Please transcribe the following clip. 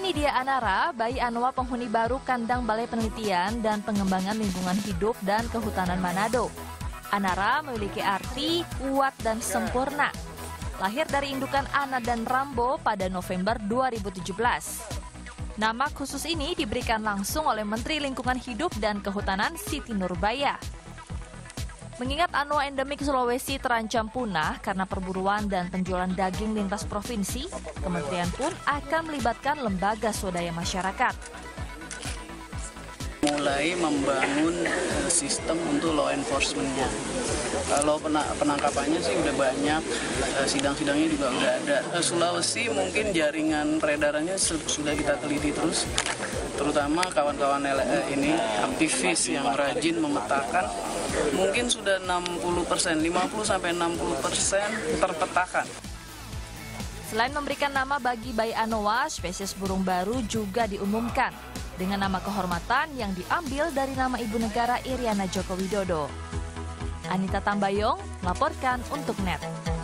Ini dia Anara, bayi Anoa penghuni baru kandang Balai Penelitian dan Pengembangan Lingkungan Hidup dan Kehutanan Manado. Anara memiliki arti kuat dan sempurna. Lahir dari indukan Ana dan Rambo pada November 2017. Nama khusus ini diberikan langsung oleh Menteri Lingkungan Hidup dan Kehutanan Siti Nurbaya. Mengingat Anoa endemik Sulawesi terancam punah karena perburuan dan penjualan daging lintas provinsi, kementerian pun akan melibatkan lembaga swadaya masyarakat. Mulai membangun sistem untuk law enforcement-nya. Kalau penangkapannya sih udah banyak, sidang-sidangnya juga udah ada. Sulawesi mungkin jaringan peredarannya sudah kita teliti terus, terutama kawan-kawan ini aktivis yang rajin memetakan, mungkin sudah 60%, 50-60% terpetakan. Selain memberikan nama bagi bayi Anoa, spesies burung baru juga diumumkan dengan nama kehormatan yang diambil dari nama Ibu Negara Iriana Joko Widodo. Anita Tambayong melaporkan untuk NET.